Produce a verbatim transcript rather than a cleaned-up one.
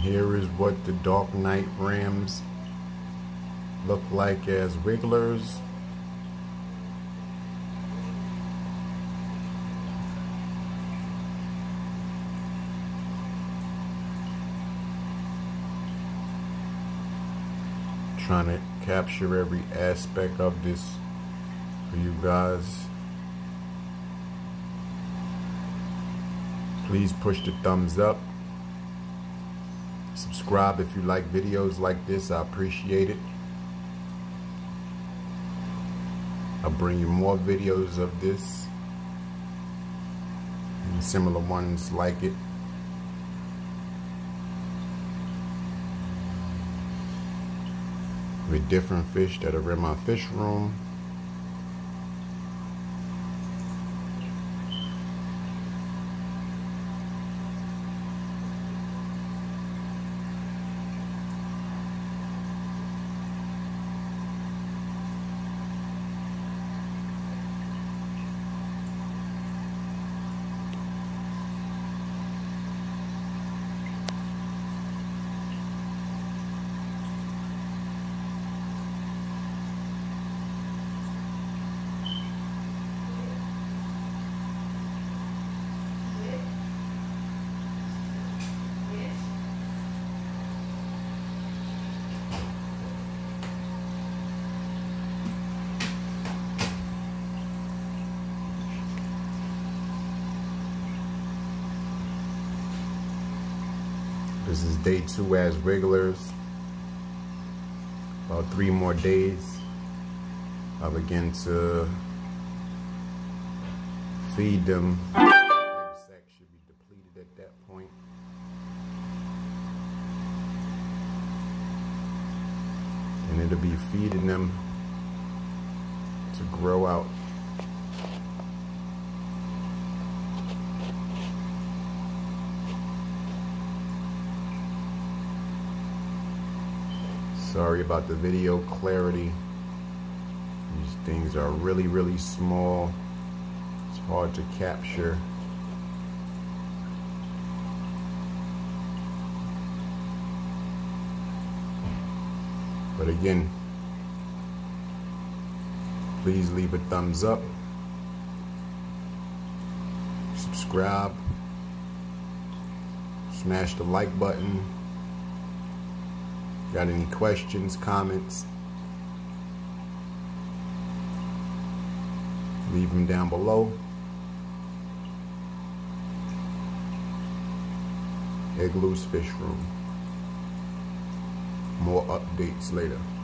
Here is what the Dark Knight Rams look like as wigglers. Trying to capture every aspect of this for you guys. Please push the thumbs up. Subscribe if you like videos like this. I appreciate it. I'll bring you more videos of this and similar ones like it. With different fish that are in my fish room. This is day two as wigglers. About three more days. I'll begin to feed them. The egg sac should be depleted at that point. And it'll be feeding them to grow out. Sorry about the video clarity. These things are really, really small. It's hard to capture. But again, please leave a thumbs up. Subscribe. Smash the like button. Got any questions, comments? Leave them down below. Igloo's Fish Room. More updates later.